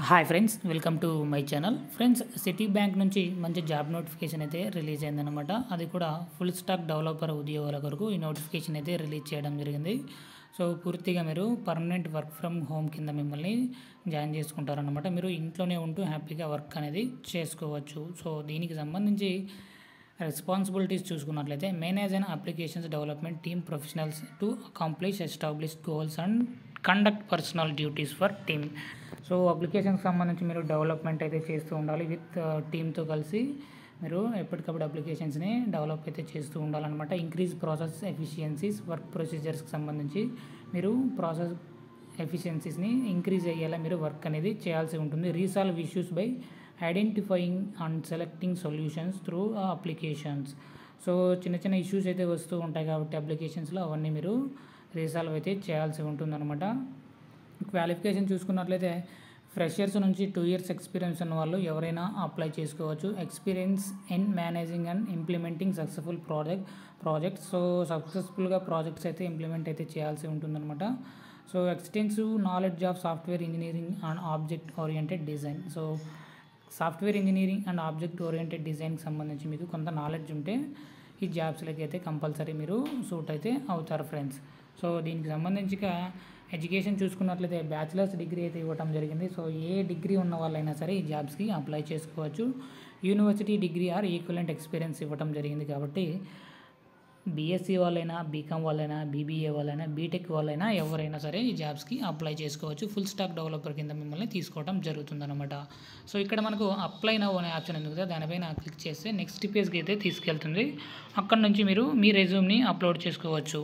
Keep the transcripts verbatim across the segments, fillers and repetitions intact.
Hi friends, welcome to my channel. Friends, Citi Bank నుంచి మంచి job notification అయితే release అయిందనమాట. అది కూడా ఫుల్ స్టాక్ డెవలపర్ ఉద్యోగాల కొరకు ఈ నోటిఫికేషన్ అయితే రిలీజ్ చేయడం జరిగింది. సో పూర్తిగా మీరు పర్మనెంట్ వర్క్ ఫ్రమ్ హోమ్ కింద మిమ్మల్ని జాయిన్ చేసుకుంటారనమాట. మీరు ఇంట్లోనే ఉంటూ హ్యాపీగా వర్క్ అనేది చేసుకోవచ్చు. సో దీనికి సంబంధించి రెస్పాన్సిబిలిటీస్ చూసుకున్నట్లయితే manage and applications development team professionals to accomplish establish goals and conduct personal duties for team. So అప్లికేషన్కి సంబంధించి మీరు డెవలప్మెంట్ అయితే చేస్తూ ఉండాలి. విత్ టీమ్తో కలిసి మీరు ఎప్పటికప్పుడు అప్లికేషన్స్ని డెవలప్ అయితే చేస్తూ ఉండాలన్నమాట. ఇంక్రీజ్ ప్రాసెస్ ఎఫిషియన్సీస్ వర్క్ ప్రొసీజర్స్కి సంబంధించి మీరు ప్రాసెస్ ఎఫిషియన్సీస్ని ఇంక్రీజ్ అయ్యేలా మీరు వర్క్ అనేది చేయాల్సి ఉంటుంది. Resolve issues by identifying and selecting solutions through applications. So చిన్న చిన్న ఇష్యూస్ అయితే వస్తూ ఉంటాయి కాబట్టి అప్లికేషన్స్లో అవన్నీ మీరు రీసాల్వ్ అయితే చేయాల్సి ఉంటుందన్నమాట. క్వాలిఫికేషన్ చూసుకున్నట్లయితే ఫ్రెషర్స్ నుంచి టూ ఇయర్స్ ఎక్స్పీరియన్స్ ఉన్న వాళ్ళు ఎవరైనా అప్లై చేసుకోవచ్చు. Experience in managing and implementing successful project projects so సక్సెస్ఫుల్గా ప్రాజెక్ట్స్ అయితే ఇంప్లిమెంట్ అయితే చేయాల్సి ఉంటుందన్నమాట. So extensive knowledge of software engineering and object oriented design. So software engineering and object oriented డిజైన్కి సంబంధించి మీకు కొంత నాలెడ్జ్ ఉంటే ఈ జాబ్స్లకి అయితే కంపల్సరీ మీరు సూట్ అయితే అవుతారు ఫ్రెండ్స్. సో దీనికి సంబంధించిగా ఎడ్యుకేషన్ చూసుకున్నట్లయితే బ్యాచిలర్స్ డిగ్రీ అయితే ఇవ్వడం జరిగింది. సో ఏ డిగ్రీ ఉన్న వాళ్ళైనా సరే ఈ జాబ్స్కి అప్లై చేసుకోవచ్చు. University degree or equivalent experience ఇవ్వడం జరిగింది కాబట్టి బీఎస్సీ వాళ్ళైనా, బీకామ్ వాళ్ళైనా, బీబీఏ వాళ్ళైనా, బీటెక్ వాళ్ళైనా ఎవరైనా సరే ఈ జాబ్స్కి అప్లై చేసుకోవచ్చు. ఫుల్ స్టాక్ డెవలపర్ కింద మిమ్మల్ని తీసుకోవడం జరుగుతుందన్నమాట. సో ఇక్కడ మనకు అప్లై నౌ అనే ఆప్షన్ ఉంది కదా, దానిపైన క్లిక్ చేస్తే నెక్స్ట్ పేజ్కి అయితే తీసుకెళ్తుంది. అక్కడ నుంచి మీరు మీ రెజ్యూమ్ని అప్లోడ్ చేసుకోవచ్చు.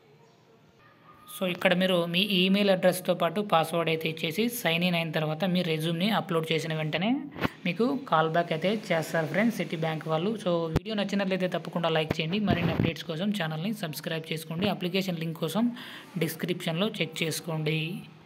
సో ఇక్కడ మీరు మీ ఈమెయిల్ అడ్రస్తో పాటు పాస్వర్డ్ అయితే ఇచ్చేసి సైన్ ఇన్ అయిన తర్వాత మీ రెజ్యూమ్ని అప్లోడ్ చేసిన వెంటనే మీకు కాల్ బ్యాక్ అయితే చేస్తారు ఫ్రెండ్స్ సిటీ బ్యాంక్ వాళ్ళు. సో వీడియో నచ్చినట్లయితే తప్పకుండా లైక్ చేయండి. మరిన్ని అప్డేట్స్ కోసం ఛానల్ని సబ్స్క్రైబ్ చేసుకోండి. అప్లికేషన్ లింక్ కోసం డిస్క్రిప్షన్లో చెక్ చేసుకోండి.